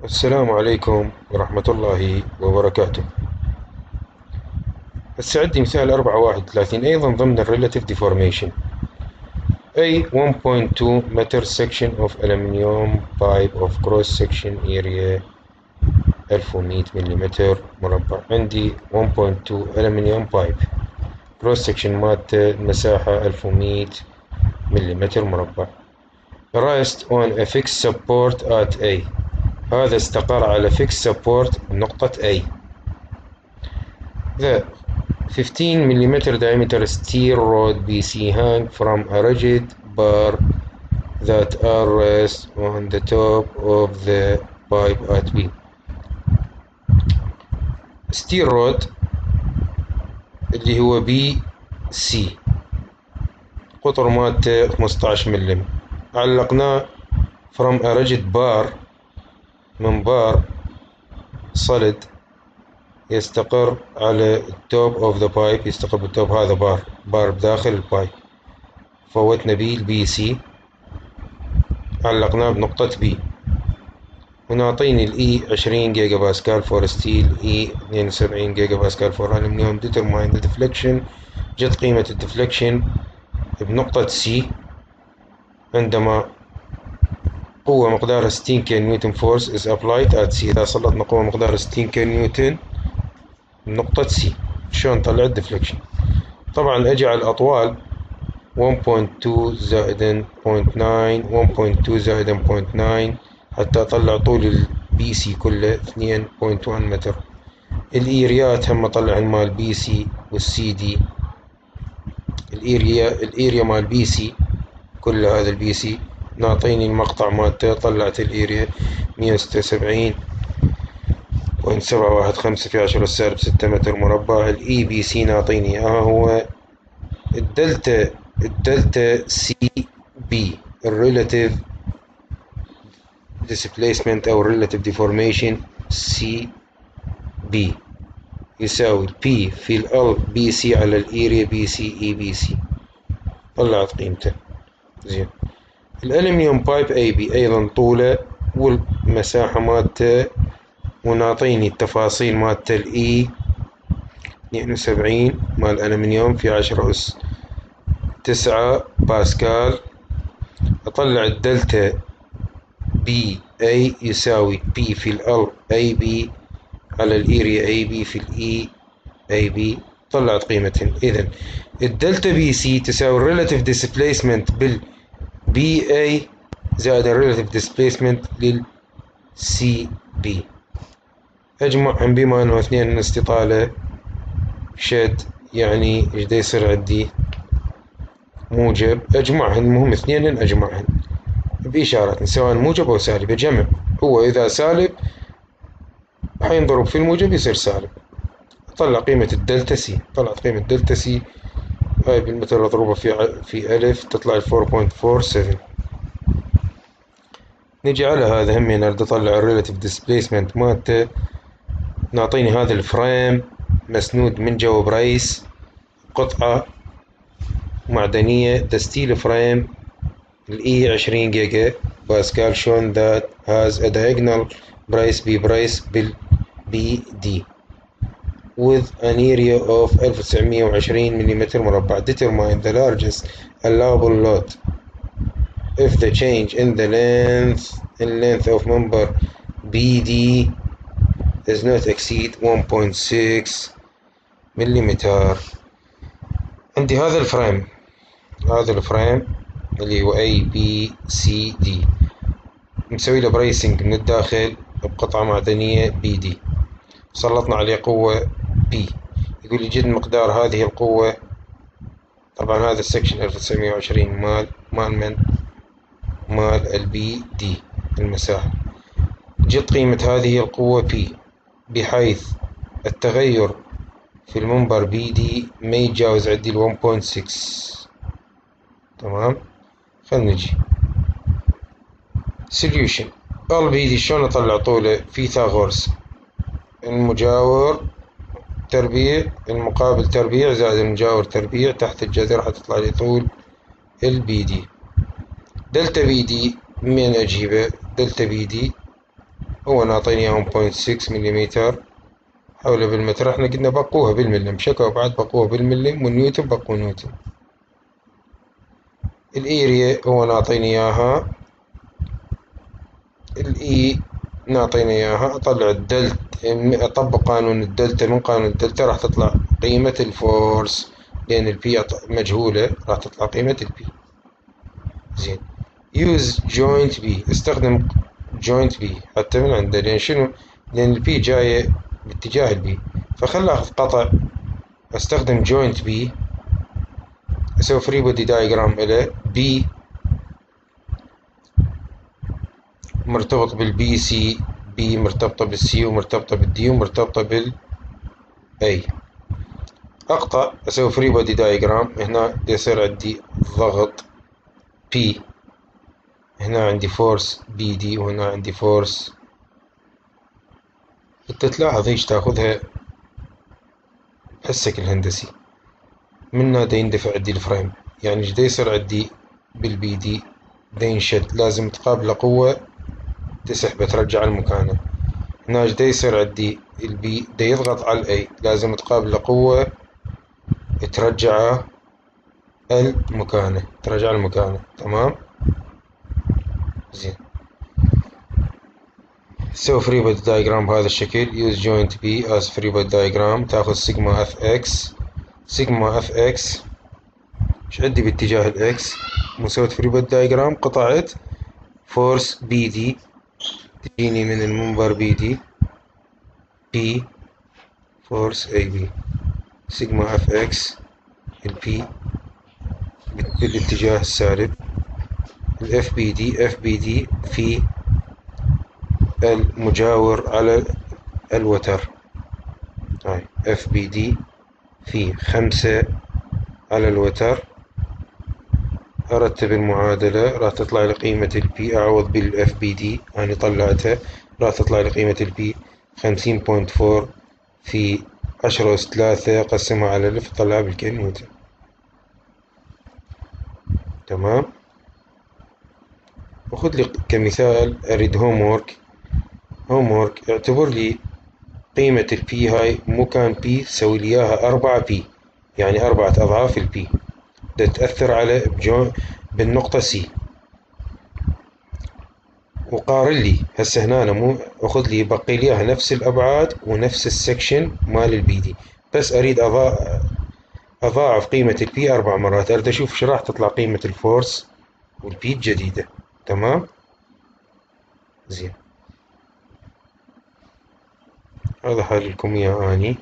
السلام عليكم ورحمة الله وبركاته. هسه عندي مثال 4.31 أيضا ضمن ال Relative Deformation. A 1.2 meter section of aluminium pipe of cross section area 1100 ملم مربع. عندي 1.2 aluminium pipe cross section مالته المساحة 1100 ملم مربع. Rest on a fixed support at A. هذا استقر على fixed support نقطة A. The 15 mm diameter steel rod BC hang from a rigid bar that are rest on the top of the pipe at B. steel rod اللي هو بي سي قطر مالته 15 ملم، علقناه from a rigid bar من بار solid يستقر على التوب اوف ذا بايب، يستقر بالتوب. هذا بار بداخل البايب. فوتنا بي البي سي علقناه بنقطة بي، ونعطيني الاي 20 جيجا باسكال فور ستيل، اي 72 جيجا باسكال فور الومنيوم. ديترماين ذا ديفليكشن. جت قيمة الديفليكشن بنقطة سي عندما قوة مقدارها 60 كي نيوتن فورس is applied at C. إذا سلطنا قوة مقدارها 60 كي نيوتن نقطة سي. شلون نطلع الديفليكشن؟ طبعا اجي على الأطوال 1.2 زائدا 0.9 1.2 زائدا 0.9 حتى أطلع طول البي سي كله 2.1 متر. الإيريات هم أطلع مال البي سي والسي دي. الإيريا مال البي سي كل هذا البي سي نعطيني المقطع مالته. طلعت الإيريا 176.715 في 10 سالب 6 متر مربع. الإي بي سي نعطيني هو الدلتا سي بي الريلاتيف displacement أو relative deformation سي بي يساوي P في ال بي سي على الإيريا بي سي إي بي سي. طلعت قيمته. زين. الألمنيوم بايب أي بي أيضا طوله والمساحة مالته، ونعطيني التفاصيل مالته. الإي 72 مال الألمنيوم في 10 أس 9 باسكال. أطلع الدلتا بي اي يساوي بي في ال اي بي على الاريا اي بي في الاي اي بي. طلعت قيمتين. اذا الدلتا بي سي تساوي الريلاتيف ديسبيسمنت بالبي اي زائد الريلاتيف ديسبيسمنت للسي بي. اجمعهم بما انه اثنين استطالة شد، يعني ايش دا يصير عندي؟ موجب. اجمعهن، المهم اثنين اجمعهن بإشارة سواء موجب أو سالب. جمع هو إذا سالب حينضرب في الموجب يصير سالب. طلع قيمة الدلتا سي. طلعت قيمة دلتا سي هاي بالمتر اضربها في ألف تطلع 4.47. نجي على هذا همين أريد أطلع الريلاتيف ديسبيسمنت مالته. نعطيني هذا الفريم مسنود من جوا برايس، قطعة معدنية دستيل فريم. الإي 20 جيجا باسكال shown that has a diagonal brace B brace بالبي دي with an area of 1920 ملم مربع. Determine the largest allowable load if the change in the length of member BD does not exceed 1.6 ملم. عندي هذا الفريم اللي هو A B C D مسوي له بريسنج من الداخل بقطعة معدنية بي دي. سلطنا عليه قوة بي. يقول لي جد مقدار هذه القوة. طبعا هذا السكشن 1920 مال البي دي المساحة. جد قيمة هذه القوة بي بحيث التغير في المنبر بي دي ما يتجاوز عندي 1.6. تمام. خلنا نجي solution. البي دي شلون اطلع طوله؟ فيثاغورس المجاور تربيع المقابل تربيع زائد المجاور تربيع تحت الجذر حتطلع لي طول البي دي. دلتا بي دي من اجيبه؟ دلتا بي دي هو نعطيني اياهم 0.6 مليمتر حولها بالمتر. احنا قلنا بقوها بالملم، شكوا بعد بقوها بالملم، والنيوتن بقوا نيوتن. الاريا هو نعطيني اياها، الاي نعطينا اياها. اطلع الدلتا، اطبق قانون الدلتا. من قانون الدلتا راح تطلع قيمة الفورس، لان البي مجهولة، راح تطلع قيمة البي. زين. use joint B، استخدم joint B حتى من عنده، لان شنو؟ لان البي جاية باتجاه البي، فخل اخذ قطع استخدم joint B، اسوي فري بودي دايجرام له. B مرتبط بالبي سي، بي مرتبطة بالسي ومرتبطة بالدي ومرتبطة بالاي. اقطع اسوي فري بودي دايجرام. هنا يصير عندي ضغط بي، هنا عندي فورس بي دي، وهنا عندي فورس. انت تلاحظ هيش تاخذها حسك الهندسي. منها دا يندفع عندي الفريم، يعني ايش دا يصير عندي بالبي دي؟ دا ينشد، لازم تقابله قوة تسحبه ترجع المكانه. هنا ايش دا يصير عندي؟ البي دا يضغط على الاي، لازم تقابله قوة ترجعه المكانه، ترجع المكانه. تمام. زين. سوي فري بودي دايجرام بهذا الشكل. use joint B as free body diagram. تاخذ سيجما اف اكس. سيجما اف اكس ايش عندي باتجاه الاكس؟ مسويت فري بودي دايجرام، قطعت فورس بي دي تجيني من المنبر بي دي، بي فورس اي بي. سيجما اف اكس البي بالاتجاه السالب، الاف بي دي، اف بي دي في المجاور على الوتر. هاي اف بي دي في 5 على الوتر. ارتب المعادلة، راح تطلع لي قيمة البي، اعوض بالاف بي دي انا طلعتها، راح تطلع لي قيمة البي 50.4 في 10 أس 3 قسمها على 1000 طلعها بالكيلو نيوتن. تمام. وخذ لي كمثال اريد هومورك. هومورك اعتبر لي قيمة البي هاي مو كان بي، تسوي لي اياها 4 بي، يعني 4 اضعاف البي، دا تأثر على بالنقطة سي. وقارن لي هسه هنا، أنا مو أخذ لي بقي لي نفس الأبعاد ونفس السكشن مال البي دي، بس أريد أضاعف قيمة البي 4 مرات. أريد أشوف شو راح تطلع قيمة الفورس والبي الجديدة. تمام. زين. هذا حل لكم إياه أني.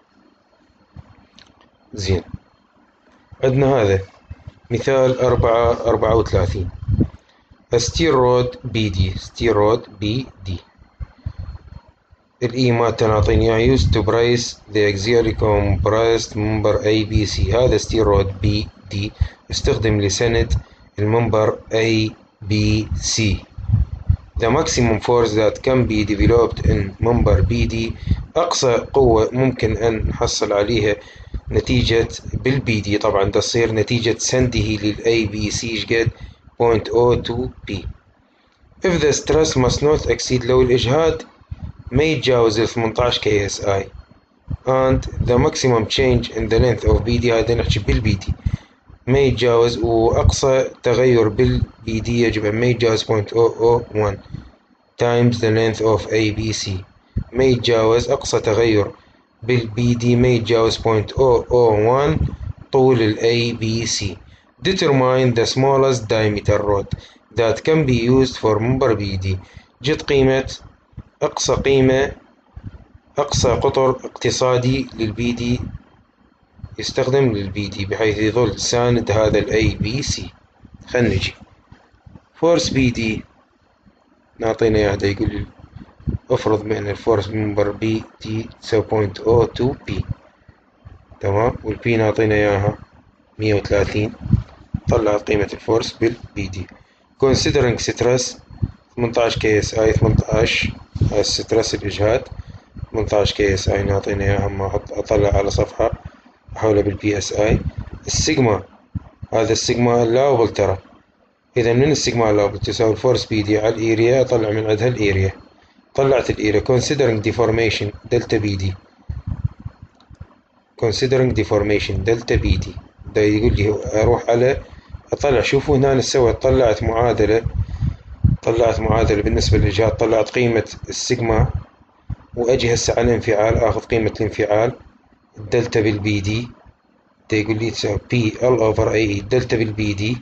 زين. عندنا هذا مثال 34. ستيل رود بي دي، ستيل رود بي دي. الاي مالته نعطيني اياه. used to brace the axially compressed member A B C. هذا ستيل رود بي دي يستخدم لسند المنبر A B C. The maximum force that can be developed in member B D، أقصى قوة ممكن أن نحصل عليها نتيجة بالبي دي، طبعا تصير نتيجة سنده للأي بي سي شقد 0.02 P. If the stress must not exceed، لو الإجهاد ما يتجاوز 18 KSI and the maximum change in the length of BD، هذا نحكي بالبي دي ما يتجاوز، وأقصى تغير بالبي دي يجب أن ما يتجاوز 0.001 times the length of ABC. ما يتجاوز أقصى تغير بالبي دي ما يتجاوز 0.001 طول ال ABC. Determine the smallest diameter rod that can be used for member BD. جت قيمة أقصى قطر اقتصادي للبي دي يستخدم للبي دي بحيث يظل ساند هذا الاي بي سي. خلنا نجي فورس بي دي نعطينا اياه. دا يقول لي افرض بان الفورس منبر بي دي تساوي 0.02 بي. تمام. والبي نعطينا اياها 130. طلع قيمة الفورس بالبي دي. considering stress 18 كي اس اي 18. هذا السترس الاجهاد 18 كي اس اي نعطينا اياها. اما اطلع على صفحة احولها بالبي اس اي. السيجما، هذا السيجما اللابل ترى، اذا من السيجما اللابل تساوي الفورس بي دي على الاريا، اطلع من عندها الاريا طلعت الإيريا considering deformation دلتا بي دي considering deformation دلتا بي دي. ده يقول لي أروح على أطلع. شوفوا هنا سويت طلعت معادلة بالنسبة للإجهاد. طلعت قيمة السيجما، وأجي هسه على الانفعال آخذ قيمة الانفعال الدلتا بالبي دي. ده يقول لي تساوي بي ال اوفر اي دلتا بالبي دي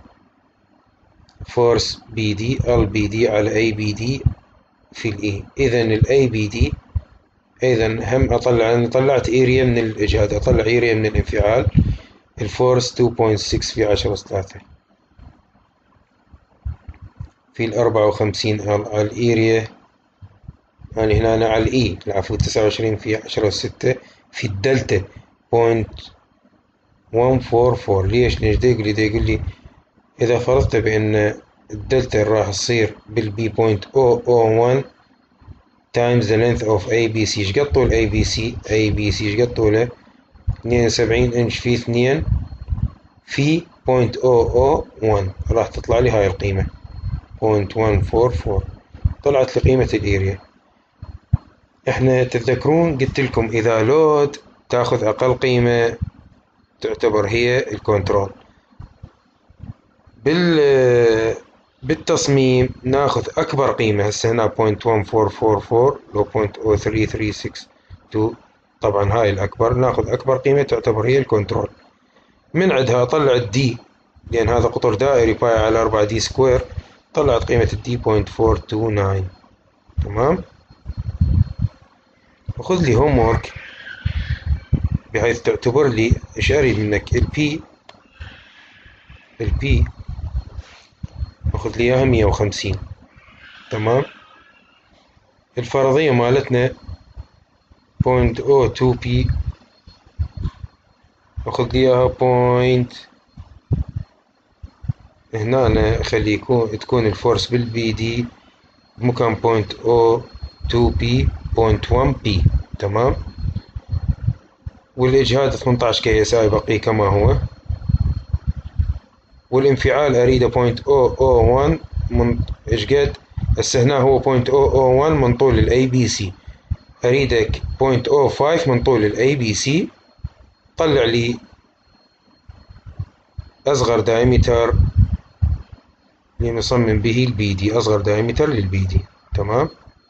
فورس بي دي ال بي دي على اي بي دي في الاي. اذا الاي بي دي اذا هم اطلع. انا طلعت اريا من الاجهاد، اطلع اريا من الانفعال. الفورس 2.6 في 10⁻³ في 54 على الاريا. يعني هنا أنا على الاي العفو 29 في 10⁻⁶ في الدلتا 0.144. ليش ده يقول لي إذا فرضت بأن الدلتا راح تصير بالبي 0.001 times the length of ABC. ايش قد طول ABC ايش قد طوله؟ 72 انش في 2 في 0.001 راح تطلع لي هاي القيمة 0.144. طلعت لي قيمة الاريا. احنا تتذكرون قلت لكم إذا لود تاخذ أقل قيمة تعتبر هي الكنترول. بالتصميم ناخذ أكبر قيمة. هسه هنا 0.1444 لو 0.03362. طبعا هاي الأكبر، ناخذ أكبر قيمة تعتبر هي الكنترول. من عندها أطلع الدي، لأن هذا قطر دائري باي على 4 دي سكوير. طلعت قيمة الدي 0.429. تمام. وخذ لي هوم وورك بحيث تعتبر لي ايش اريد منك. البي اخذ لي اياها 150. تمام. الفرضية مالتنا 0.02 بي اخذ لي اياها هنا أنا اخلي تكون الفورس بالبي دي بمكان 0.02 بي 0.1 بي. تمام. والإجهاد 18 كي اس اي بقي كما هو. والانفعال أريده 0.001 من إيش قد؟ هسه هنا هو 0.001 من طول الأي بي سي. أريدك 0.05 من طول الأي بي سي. طلع لي أصغر دايمتر لنصمم به البي دي، أصغر دايمتر للبي دي. تمام.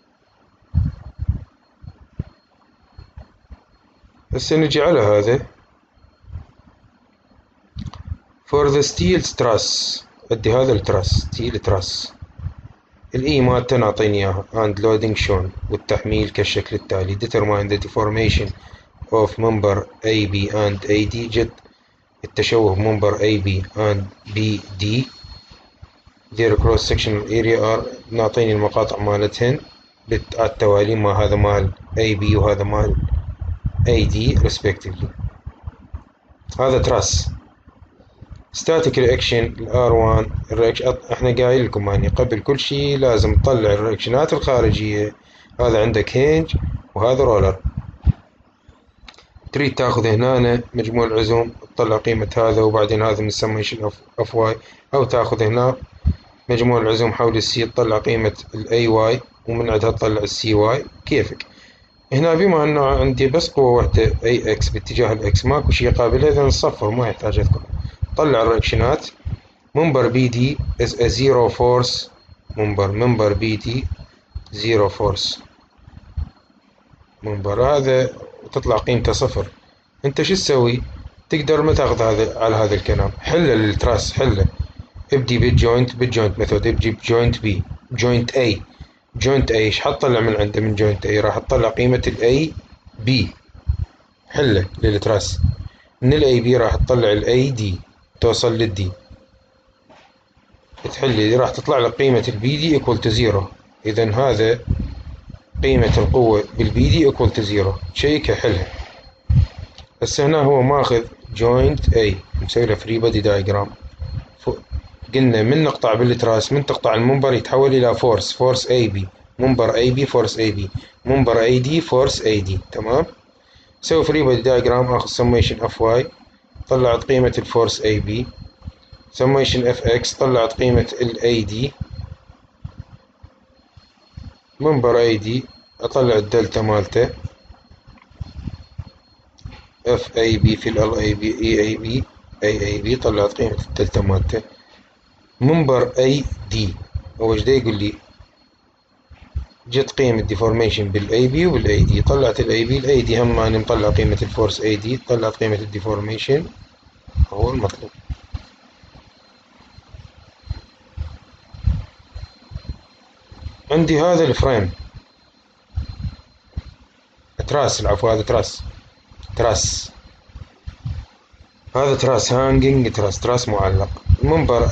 هسه نجي على هذا for the steel truss. أدي هذا التراس steel truss. الإي مالته نعطيني إياها and loading shown والتحميل كالشكل التالي. determine the deformation of member AB and AD. جد التشوه member AB and BD. their cross sectional area are. نعطيني المقاطع مالتهن على التوالي. ما هذا مال AB وهذا مال AD respectively. هذا تراس. static reaction R1 الرياكشن. احنا قايل لكم يعني قبل كل شيء لازم تطلع الرياكشنات الخارجية. هذا عندك هينج وهذا رولر. تريد تاخذ هنا مجموع العزوم تطلع قيمة هذا، وبعدين هذا من السميشن اوف واي، او تاخذ هنا مجموع العزوم حول السي تطلع قيمة الاي واي، ومن عندها تطلع السي واي كيفك. هنا بما انه عندي بس قوة واحدة اي اكس باتجاه الاكس ماكو شيء قابلها، اذا نصفر ما يحتاج اذكر. طلع الرياكشنات. منبر بي دي is a zero force. منبر بي دي zero force. منبر هذا تطلع قيمته صفر. انت شو تسوي؟ تقدر ما تاخذ هذا على هذا الكلام. حله للتراس حله. ابدي بالجوينت ميثود. ابدي بجوينت بي. جوينت اي ايش حتطلع من عنده؟ من جوينت اي راح تطلع قيمة الاي بي. حله للتراس. من الاي بي راح تطلع الاي دي توصل للدي. تحلي راح تطلع لك قيمة البي دي equal to 0. اذا هذا قيمة القوة بالبي دي equal to 0. تشيكها حلها. بس هنا هو ماخذ جوينت اي مسوي له فري بودي دايجرام. قلنا من نقطع بالتراس من تقطع المنبر يتحول الى فورس اي بي. منبر اي بي فورس اي بي. منبر اي دي فورس اي دي. تمام. سوي فري بودي دايجرام. اخذ سميشن اف واي طلعت قيمة الفورس اي بي. سميشن اف اكس طلعت قيمة الاي دي. منبر اي دي اطلع الدلتا مالته اف اي بي في ال اي بي اي بي طلعت قيمة الدلتا مالته. منبر اي دي هو ايش دا يقول لي؟ جت قيمة ديفورميشن بالاي بي وبالاي دي، طلعت الاي بي الاي دي هم اني مطلع قيمة الفورس اي دي، طلعت قيمة الديفورميشن هو المطلوب. عندي هذا الفريم تراس، العفو هذا تراس هذا تراس هانجينج تراس معلق. منبر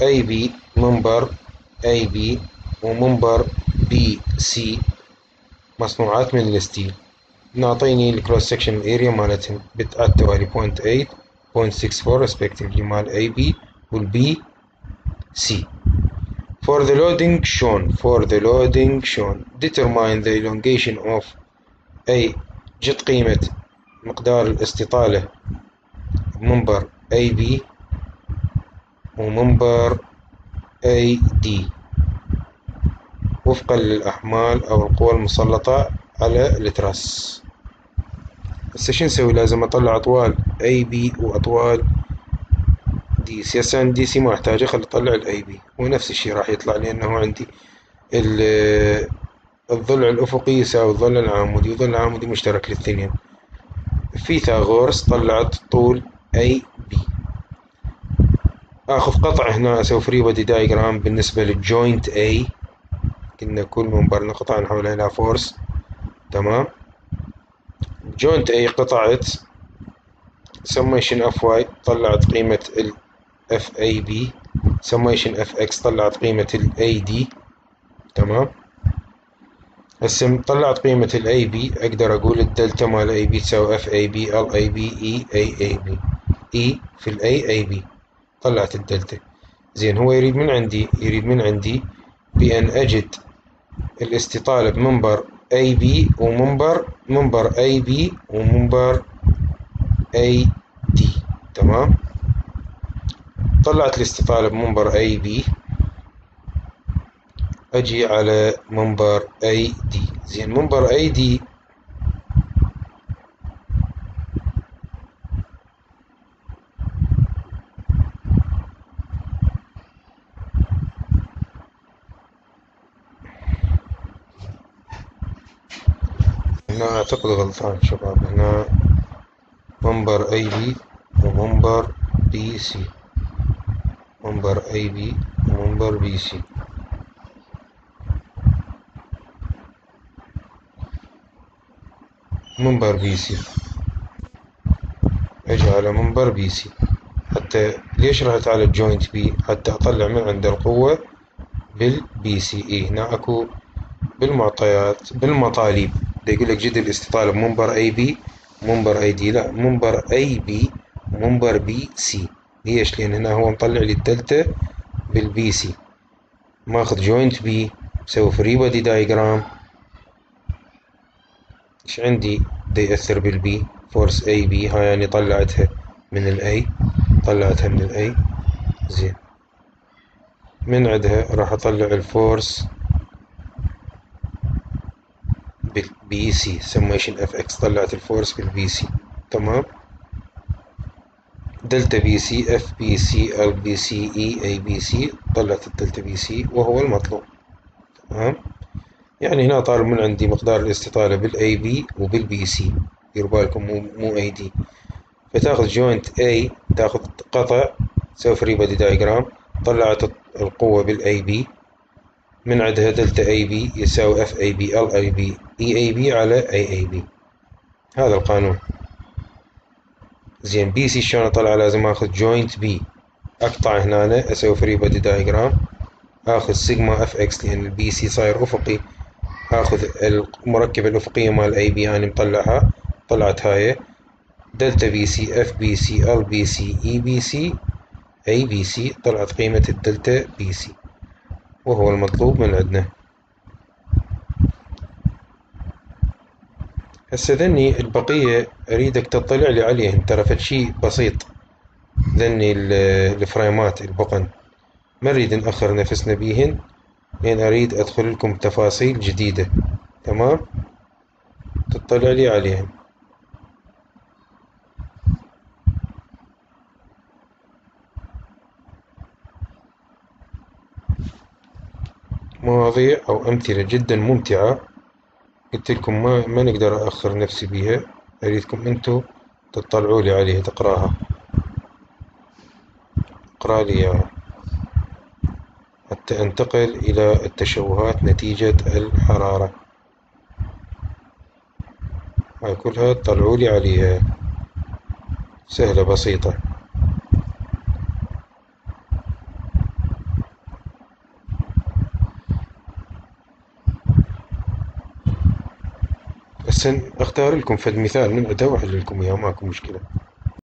اي بي ومنبر بي سي مصنوعات من الستيل. نعطيني الكروس سكشن اريا مالتهم على التوالي 0.8 0.64 respectively مال اي بي والبي سي. For the loading shown determine the elongation of أي جت قيمة مقدار الاستطالة بمنبر اي بي ومنبر اي دي وفقا للأحمال أو القوى المسلطة على التراس. هسه شو نسوي؟ لازم أطلع أطوال اي بي وأطوال دي سي. هسه عندي دي سي ما أحتاجه، خل أطلع الاي بي ونفس الشي راح يطلع لأنه عندي الضلع الأفقي يساوي الضلع العامودي والضلع العامودي مشترك للاثنين. فيثاغورس طلعت طول اي بي. اخذ قطع هنا اسوي فري بودي دايجرام بالنسبة للجوينت اي، كنا كل منبر نقطع نحول الى فورس. تمام. جوينت اي قطعت سميشن اف واي طلعت قيمة ال اف اي بي، سميشن اف اكس طلعت قيمة الاي دي. تمام. هسه طلعت قيمة الاي بي اقدر اقول الدلتا مال اي بي تساوي اف اي بي ال اي بي اي بي اي في الاي بي. طلعت الدلتا. زين هو يريد من عندي بأن أجد الاستطالة بمنبر اي بي ومنبر اي بي ومنبر اي دي. تمام. طلعت الاستطالة بمنبر اي بي، اجي على منبر اي دي. زين منبر اي دي هنا اعتقد غلطان شباب، هنا منبر اي بي ومنبر بي سي، منبر اي بي ومنبر بي سي. منبر بي سي اجي على منبر بي سي. حتى ليش رحت على الجوينت بي؟ حتى اطلع من عند القوة بالبي سي اي. هنا اكو بالمعطيات بالمطالب دا يقول لك جد الاستطالة بمنبر اي بي منبر اي دي، لا منبر اي بي ومنبر بي سي. ليش؟ لان هنا هو مطلع لي الدلتا بالبي سي. ماخذ جوينت بي مسوي فري بودي دايجرام. ايش عندي دا يأثر بالبي؟ فورس اي بي، هاي يعني طلعتها من الاي، زين من عندها راح اطلع الفورس بالبي سي سميشن اف اكس. طلعت الفورس بالبي سي. تمام. دلتا بي سي اف بي سي ال بي سي اي بي سي، طلعت الدلتا بي سي وهو المطلوب. تمام. يعني هنا طالب من عندي مقدار الاستطالة بالاي بي وبالبي سي، ديروا بالكم مو اي دي. فتاخذ جوينت اي تاخذ قطع تسوي فري بودي دايجرام، طلعت القوة بالاي بي، من عندها دلتا اي بي يساوي اف اي بي ال اي بي اي بي على اي بي. هذا القانون. زين بي سي شلون اطلع؟ لازم اخذ جوينت بي اقطع هنا اسوي فري بودي دايجرام، اخذ سيجما اف اكس لان البي سي صاير افقي، اخذ المركبة الافقية مال اي بي اني مطلعها، طلعت هاي دلتا بي سي اف بي سي ال بي سي اي بي سي اي بي سي، طلعت قيمة الدلتا بي سي وهو المطلوب من عندنا. هسه ذني البقية اريدك تطلع لي عليهن، ترى فشي بسيط. ذني الفريمات البقن ما نريد نأخر نفسنا بيهن، لأن أريد أدخل لكم تفاصيل جديدة. تمام، تطلع لي عليهم. مواضيع أو أمثلة جدا ممتعة. قلت لكم ما نقدر أأخر نفسي بيها، أريدكم أنتوا تطلعوا لي عليها، تقراها. اقرأ لي إياها حتى أنتقل إلى التشوهات نتيجة الحرارة. هاي كلها تطلعوا لي عليها، سهلة بسيطة. بس أختار لكم فد مثال من أداة وأحل لكم إياه، ماكو مشكلة.